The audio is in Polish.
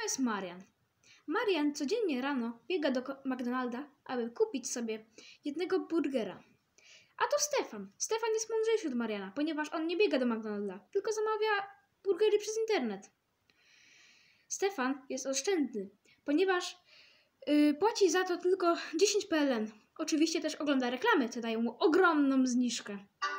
jest Marian. Marian codziennie rano biega do McDonalda, aby kupić sobie jednego burgera. A to Stefan. Stefan jest mądrzejszy od Mariana, ponieważ on nie biega do McDonalda, tylko zamawia burgery przez internet. Stefan jest oszczędny, ponieważ płaci za to tylko 10 PLN. Oczywiście też ogląda reklamy, co dają mu ogromną zniżkę.